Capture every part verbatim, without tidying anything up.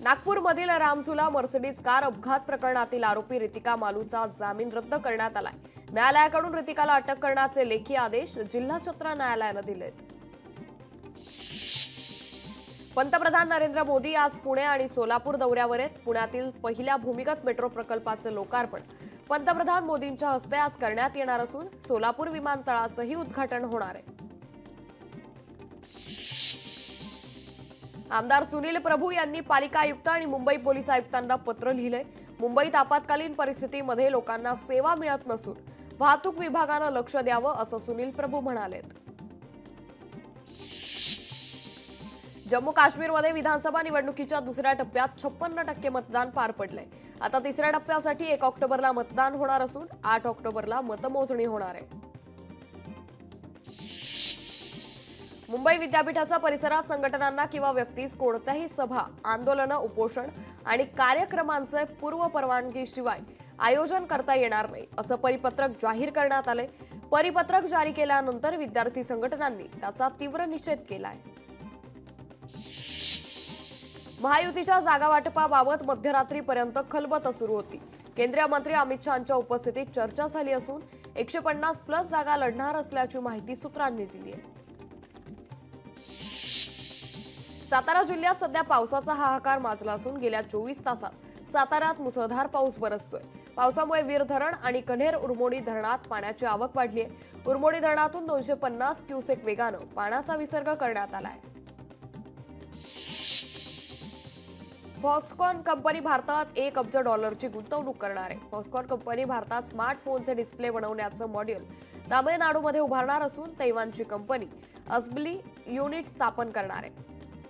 नागपूरमधील Ramjhula Mercedes car अपघात प्रकरणातील आरोपी रितिका मालूचा जामीन रद्द करण्यात आलाय। न्यायालयाकडून रितिकाला अटक करण्याचे लेखी आदेश जिल्हा सत्र न्यायालयाने दिलेत। पंतप्रधान नरेंद्र मोदी आज पुणे आणि सोलापूर दौऱ्यावर आहेत। पुण्यातील पहिल्या भूमिगत मेट्रो प्रकल्पाचे लोकार्पण पंतप्रधान मोदींच्या हस्ते आज करण्यात येणार असून सोलापूर विमानतळाचेही उद्घाटन होणार आहे। आमदार सुनील प्रभू यांनी पालिका आयुक्त आणि मुंबई पोलीस आयुक्तांना पत्र लिहिले। मुंबईत आपत्कालीन परिस्थितीमध्ये लोकांना सेवा मिळत नसून वाहतूक विभागाने लक्ष द्यावं असं सुनील प्रभू म्हणाले। जम्मू काश्मीरमध्ये विधानसभा निवडणुकीच्या दुसऱ्या टप्प्यात छप्पन्न टक्के मतदान पार पडले। आता तिसऱ्या टप्प्यासाठी एक ऑक्टोबरला मतदान होणार असून आठ ऑक्टोबरला मतमोजणी होणार आहे। मुंबई विद्यापीठाच्या परिसरात संघटनांना किंवा व्यक्तीस कोणत्याही सभा, आंदोलन, उपोषण आणि कार्यक्रमांचे पूर्व परवानगीशिवाय आयोजन करता येणार नाही असं परिपत्रक जाहीर करण्यात आले। परिपत्रक जारी केल्यानंतर विद्यार्थी संघटनांनी त्याचा तीव्र निषेध केलाय। महायुतीच्या जागा वाटपाबाबत मध्यरात्रीपर्यंत खलबत सुरू होती। केंद्रीय मंत्री अमित शहांच्या उपस्थितीत चर्चा झाली असून एकशे पन्नास प्लस जागा लढणार असल्याची माहिती सूत्रांनी दिली आहे। सातारा जिल्ह्यात सध्या पावसाचा हाहाकार माजला असून गेल्या चोवीस तासात साताऱ्यात मुसळधार पाऊस बरसतोय। पावसामुळे वीर धरण आणि कन्हेर उरमोडी धरणात पाण्याची आवक वाढली आहे। उरमोडी धरणातून दोनशे पन्नास क्युसेक वेगानं पाण्याचा विसर्ग करण्यात आलाय। फॉक्सकॉन कंपनी भारतात एक अब्ज डॉलरची गुंतवणूक करणार आहे। फॉक्सकॉन कंपनी भारतात स्मार्टफोनचे डिस्प्ले बनवण्याचं मॉड्यूल तामिळनाडूमध्ये उभारणार असून तैवानची कंपनी अस्बली युनिट स्थापन करणार आहे।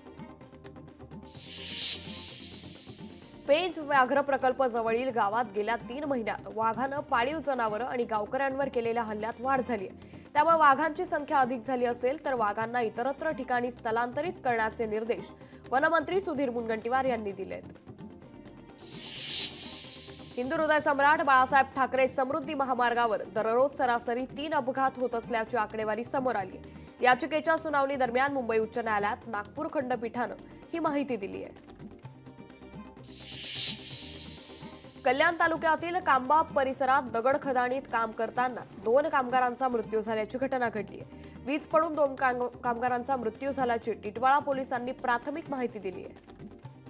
पेंच व्याघ्र प्रकल्प जवळील गावात गेल्या तीन महिन्यात वाघानं पाळीव जनावरं आणि गावकऱ्यांवर केलेल्या हल्ल्यात वाढ झाली आहे। त्यामुळे वाघांची संख्या अधिक झाली असेल तर वाघांना इतरत्र ठिकाणी स्थलांतरित करण्याचे निर्देश वनमंत्री सुधीर मुनगंटीवार यांनी दिलेत। हिंदू हृदय सम्राट बाळासाहेब ठाकरे समृद्धी महामार्गावर दररोज सरासरी तीन अपघात होत असल्याची आकडेवारी समोर आली आहे। याचिकेच्या सुनावणी दरम्यान मुंबई उच्च न्यायालयात नागपूर खंडपीठानं ही माहिती दिली आहे। कल्याण तालुक्यातील कांबा परिसरात दगड खदाणीत काम करताना दोन कामगारांचा मृत्यू झाल्याची घटना घडली आहे। वीज पडून दोन कामगारांचा मृत्यू झाल्याची टिटवाळा पोलिसांनी प्राथमिक माहिती दिली आहे।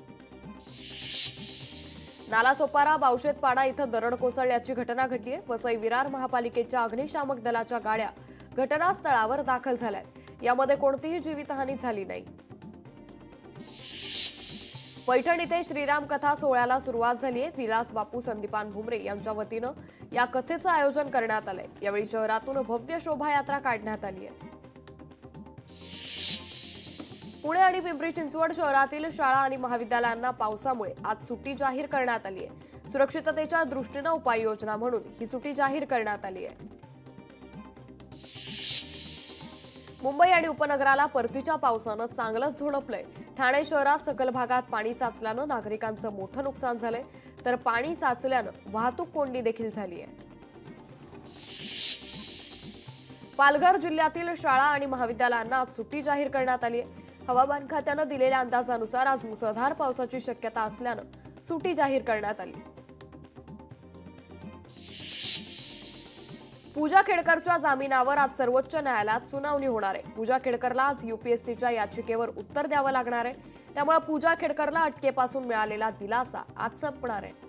नालासोपारा बावशेतपाडा इथं दरड कोसळल्याची घटना घडली आहे। वसई विरार महापालिकेच्या अग्निशामक दलाच्या गाड्या घटनास्थळावर दाखल झाल्यात। यामध्ये कोणतीही जीवितहानी झाली नाही। पैठण इथे श्रीराम कथा सोहळ्याला सुरुवात झाली आहे। विलास बापू संदीपान भुमरे यांच्या वतीनं या कथेचं आयोजन करण्यात आलंय। यावेळी शहरातून भव्य शोभायात्रा काढण्यात आली आहे। पुणे आणि पिंपरी चिंचवड शहरातील शाळा आणि महाविद्यालयांना पावसामुळे आज सुट्टी जाहीर करण्यात आली आहे। सुरक्षिततेच्या दृष्टीनं उपाययोजना म्हणून ही सुट्टी जाहीर करण्यात आली आहे। मुंबई आणि उपनगराला परतीच्या पावसानं चांगलंच झोडपलंय। ठाणे शहरात सखल भागात पाणी साचल्यानं नागरिकांचं मोठं नुकसान झालंय, तर पाणी साचल्यानं वाहतूक कोंडी देखील झाली आहे। पालघर जिल्ह्यातील शाळा आणि महाविद्यालयांना आज सुट्टी जाहीर करण्यात आली आहे। हवामान खात्यानं दिलेल्या अंदाजानुसार आज मुसळधार पावसाची शक्यता असल्यानं सुट्टी जाहीर करण्यात आली। पूजा खेडकरच्या जामिनावर आज सर्वोच्च न्यायालयात सुनावणी होणार आहे। पूजा खेडकरला आज यूपीएससीच्या याचिकेवर उत्तर द्यावं लागणार आहे। त्यामुळे पूजा खेडकरला अटकेपासून मिळालेला दिलासा आज संपणार आहे।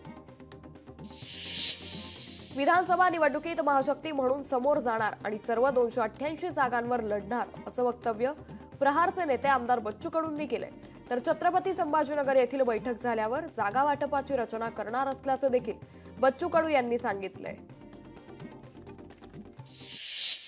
विधानसभा निवडणुकीत महाशक्ती म्हणून समोर जाणार आणि सर्व दोनशे अठ्ठ्याऐंशी जागांवर लढणार असं वक्तव्य प्रहारचे नेते आमदार बच्चू कडूंनी केलंय। तर छत्रपती संभाजीनगर येथील बैठक झाल्यावर जागा वाटपाची रचना करणार असल्याचं देखील बच्चू कडू यांनी सांगितलंय।